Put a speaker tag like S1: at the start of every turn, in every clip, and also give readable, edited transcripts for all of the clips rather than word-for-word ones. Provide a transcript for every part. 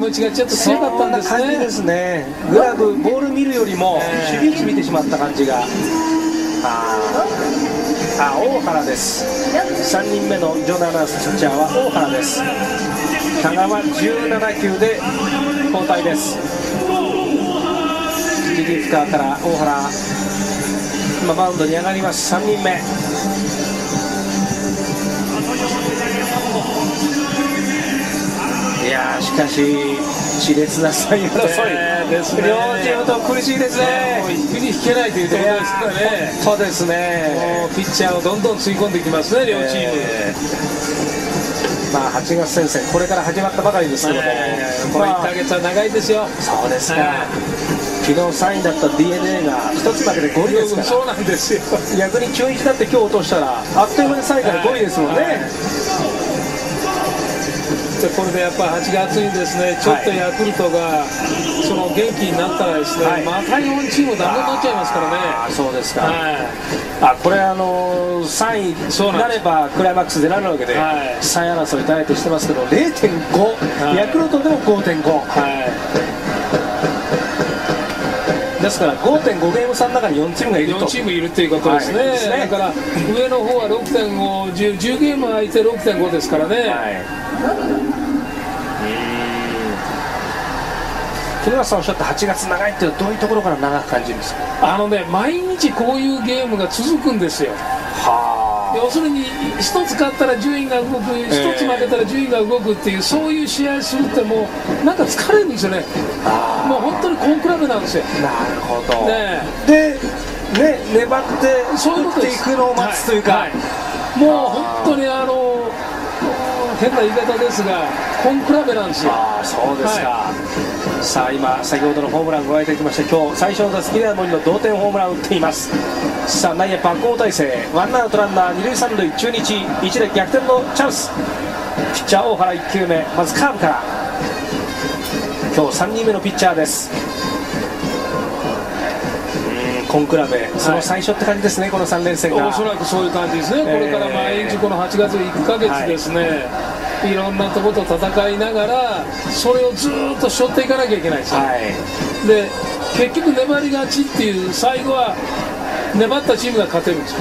S1: 持ちがちょっと強かったんですね。
S2: そんな感じですね。グラブ、ボール見るよりも守備位置見てしまった感じが。大原です。3人目のジョナナスピッチャーは大原です。香川17球で交代です。リリーフカーから大原、今マウンドに上がります。3人目。いやー、しかし熾烈な3位争いですね。両チームと苦しいですね。
S1: もう引くに引けないというところですからね。
S2: そうですね。
S1: もうピッチャーをどんどん吸い込んできますね、両チーム。
S2: まあ8月戦線これから始まったばかりですけども、
S1: この1ヶ月は長いですよ。
S2: そうですか。昨日3位だった DNA が1つ負けで5位ですから。
S1: そうなんですよ。
S2: 逆に中日だって今日落としたらあっという間に3位から5位ですもんね。
S1: これでやっぱ8月にですね、ちょっとヤクルトがその元気になったらですね、また4チームダメになっちゃいますからね。
S2: そうですか。これ3位になればクライマックス出られるわけで、3位争いとあえてしてますけど 0.5、ヤクルトでも 5.5、ですから 5.5 ゲーム差の中に4チームがいると。
S1: 4チームいるということですね。だから上の方は 6.5、10ゲーム空いて 6.5 ですからね。
S2: 古川さんおっしゃった8月長いっていうのはどういうところから長く感じるんですか？
S1: 毎日こういうゲームが続くんですよ。要するに1つ勝ったら順位が動く、1つ負けたら順位が動くっていう、そういう試合するってもうなんか疲れるんですよね。もう本当に根比べなんですよ。
S2: なるほど。で、粘って
S1: そういうことです。
S2: 打っていくのを待つというか、
S1: もう本当に変な言い方ですが根比べなんですよ。
S2: そうですか。さあ今先ほどのホームランを加えてきまして、今日最初の打席では森の同点ホームランを打っています。さあ内野バックホーム体勢、ワンアウトランナー二塁三塁、中日一塁逆転のチャンス。ピッチャー大原1球目、まずカーブから。今日3人目のピッチャーです。根比べ、その最初って感じですね、この3連戦が。
S1: おそらくそういう感じですね。これから毎日この8月1ヶ月ですね、いろんなところと戦いながらそれをずっと背負っていかなきゃいけないですよ。で結局粘り勝ちっていう、最後は粘ったチームが勝てるんですよ。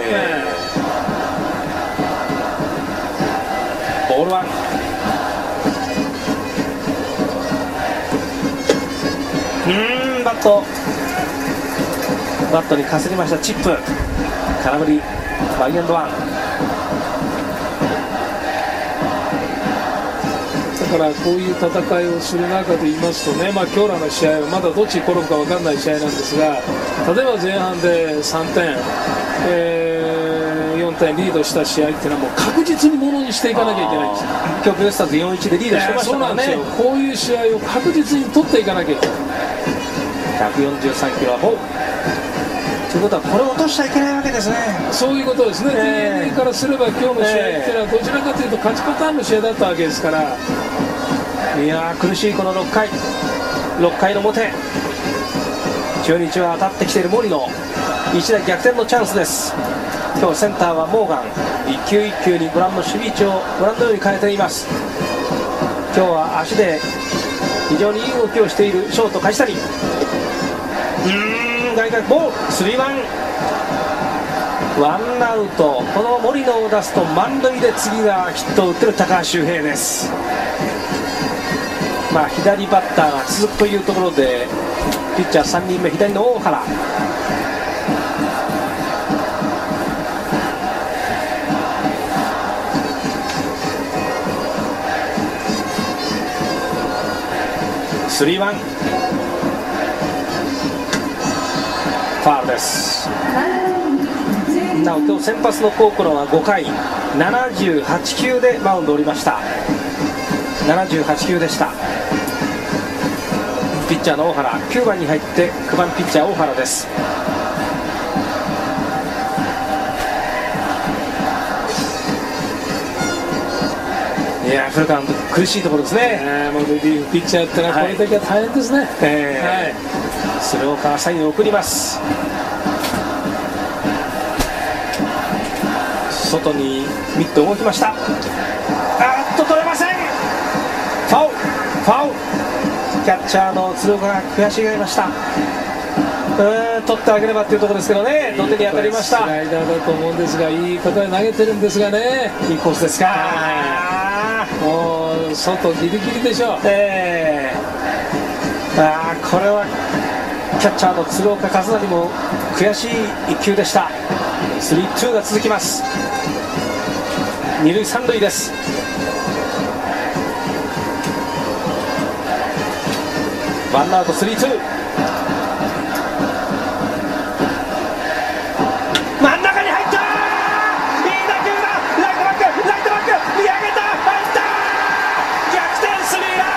S2: ボールはバットにかすりました。チップ空振り、ワンエンドワン。
S1: だからこういう戦いをする中で言いますとね、今日らの試合はまだどっちに転ぶか分からない試合なんですが、例えば前半で3点、4点リードした試合っていうのはもう確実にものにしていかなきゃいけないんですよ。
S2: 今日ベイスターズ 4-1 でリードしてましたからね。
S1: そうなんですよ。こういう試合を確実に取っていかなきゃいけない。
S2: 143キロはボールということは、これを落としちゃいけないわけですね。
S1: そういうことですね。DNA からすれば今日の試合っていうのはどちらかというと勝ちパターンの試合だったわけですから。
S2: いやー、苦しいこの6回の表、中日は当たってきている森野、一打逆転のチャンスです。今日センターはモーガン、一球一球にご覧の守備位置をご覧のように変えています。今日は足で非常にいい動きをしているショート梶谷。外角ボール、3-1、ワンアウト。この森野を出すと満塁で次がヒットを打っている高橋周平です。左バッターが続くというところで、ピッチャー3人目左の大原。3-1、ファウルです。なお今日先発の高倉は5回78球でマウンドを降りました。78球でした。ピッチャーの大原、9番に入って9番ピッチャー大原です。いや、古川君苦しいところですね。
S1: もうリリーフピッチャーってのはこれだけは大変ですね。
S2: 鶴岡はサインを送ります。外にミット動きました。取れません。ファウルキャッチャーの鶴岡が悔しがりました。取ってあげればというところですけどね、土手に当たりました。
S1: スライダーだと思うんですが、いい方で投げてるんですがね。
S2: いいコースですか。
S1: もう外ギリギリでしょう。
S2: これはキャッチャーの鶴岡和成も悔しい一球でした。 3-2 が続きます。二塁三塁です。ワンアウト 3-2。真ん中に入った。いい打球だ。ライトバック見上げた。入った逆転スリーラ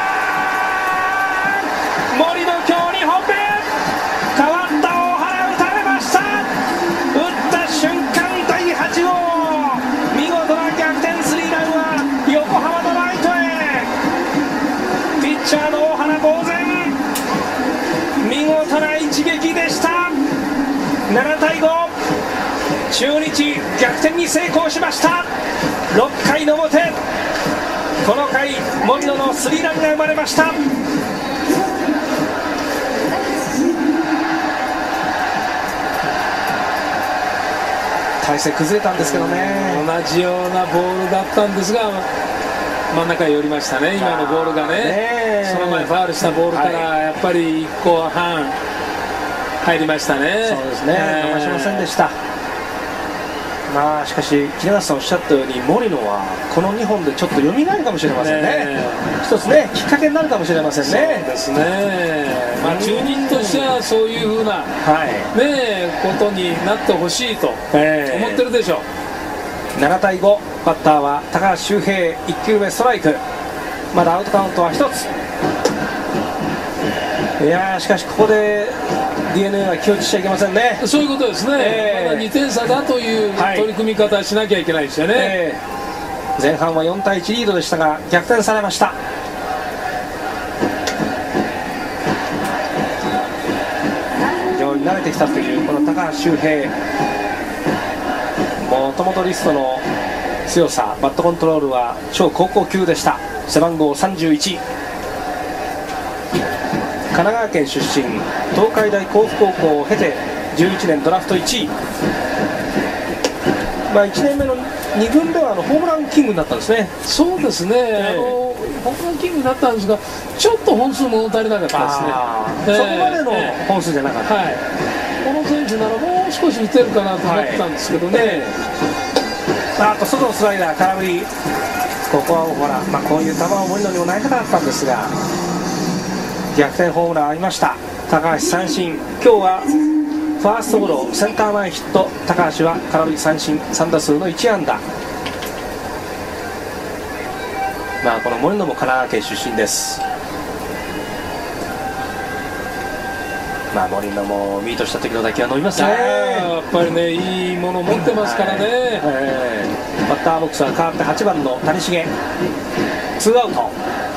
S2: ン。森の今日2本目。変わった大原打たれました。打った瞬間第8号見事な逆転スリーランは横浜のライトへ。ピッチャーの大原呆然。見事な一撃でした。7対5、中日逆転に成功しました。6回の表、この回森野のスリーランが生まれました。体勢崩れたんですけどね。
S1: 同じようなボールだったんですが真ん中へ寄りましたね、今のボールがね。その前ファウルしたボールからやっぱり1個半入りましたね。
S2: そうですね、逃しませんでした。まあしかし木梨さんおっしゃったように森野はこの2本でちょっと蘇るかもしれませんね。一つねきっかけになるかもしれませんね。
S1: そうですね、まあ、中日としてはそういうふうな、ことになってほしいと思ってるでしょう。
S2: 7対5、バッターは高橋周平。1球目ストライク。まだアウトカウントは1つ。いやーしかしここで DNA は気落ちしちゃいけませんね。
S1: そういうことですね、まだ2点差だという取り組み方しなきゃいけないですよね。
S2: 前半は4対1リードでしたが逆転されました。非常に慣れてきたというこの高橋周平。もともとリストの強さ、バットコントロールは超高校級でした。背番号31、神奈川県出身、東海大甲府高校を経て11年ドラフト1位。1年目の2軍ではホームランキングになったんですね。
S1: そうですね、ホームランキングになったんですがちょっと本数物足りなかったですね。
S2: そこまでの本数じゃなかった、
S1: この選手ならもう少し打てるかなと思ってたんですけどね。
S2: あと外のスライダー空振り。ここはほら、こういう球を森野にも投げたかったんですが逆転ホームランありました。高橋三振。今日はファーストゴロ、センター前ヒット。高橋は空振り三振、3打数の1安打。この森野も神奈川県出身です。森野もミートした時の打球は伸びますね。
S1: やっぱりね、いいもの持ってますからね。
S2: バッターボックスは変わって8番の谷繁。ツーアウト。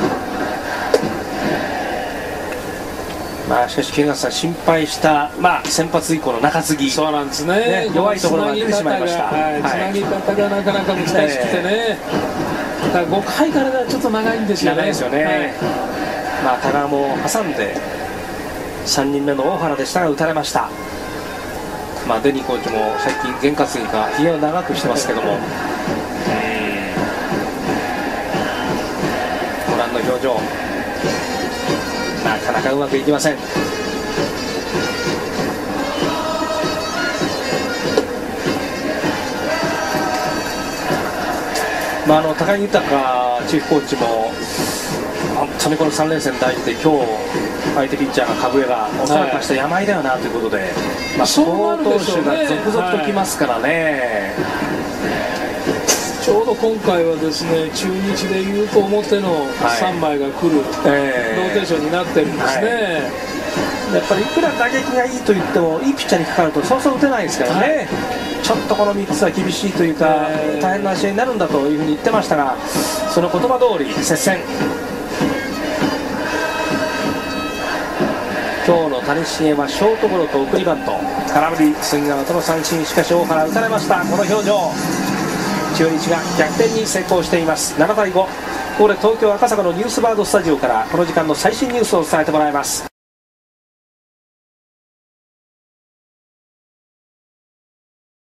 S2: しかし木梨さん心配した、先発以降の中継ぎ。
S1: そうなんですね、
S2: 弱いところが出てしまいました。
S1: つなぎ方がなかなか難しくてね、だから5回からがちょっと長いんですよね。
S2: 長いですよね。田川も挟んで3人目の大原でしたが打たれました。デニーコーチも最近験担ぎかひげを長くしてますけども、ご覧の表情、なかなかうまくいきません。高木豊チーフコーチも本当にこの3連戦大事で、今日相手ピッチャーが株江が抑えました山井だよなということで、好投手が続々ときますからね。
S1: ちょうど今回はですね、中日でいうと表の3枚が来るローテーションになってるんですね。
S2: やっぱりいくら打撃がいいと言ってもいいピッチャーにかかるとそうそう打てないですからね。ちょっとこの3つは厳しいというか、大変な試合になるんだというふうに言ってましたが、その言葉通り接戦。今日の谷繁はショートゴロと送りバント、空振り、スイングアウトの三振。しかし大原打たれました。この表情、中日が逆転に成功しています。7対5、 ここで東京赤坂のニュースバードスタジオからこの時間の最新ニュースを伝えてもらいます。